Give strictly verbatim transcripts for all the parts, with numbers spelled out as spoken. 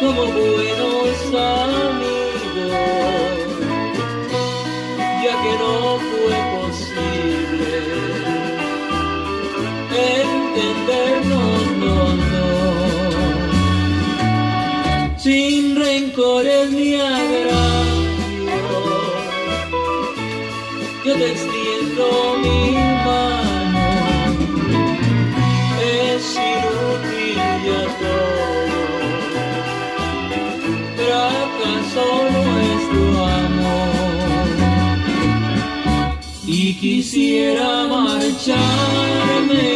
como buenos amigos, ya que no fue posible entendernos los dos, sin rencores ni agravios. Yo te extiendo mi mano, es inútil ya todo, fracasó nuestro amor. Y quisiera marcharme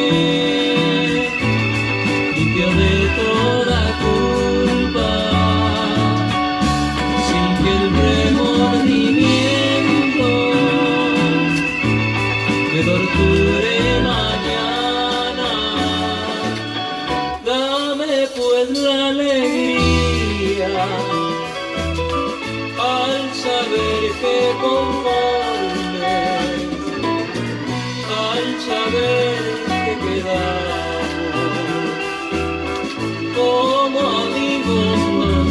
limpio de toda culpa, sin que el remordimiento me torture mañana. Dame pues la alegría al saber que conformes, al saber que quedamos como amigos los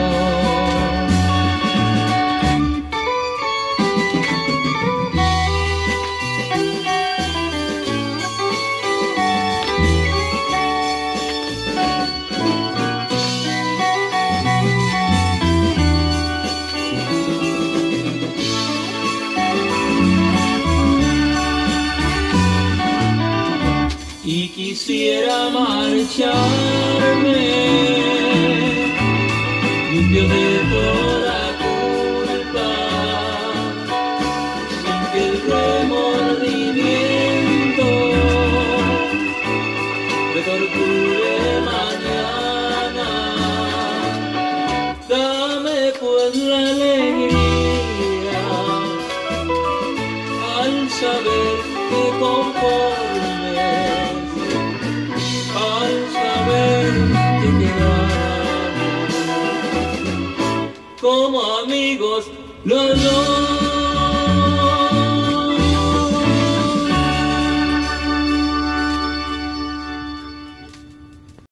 y quisiera marcharme limpio de toda culpa, sin que el remordimiento me torture mañana. Dame pues la alegría al saber que conformes, al saber que quedamos como amigos los dos.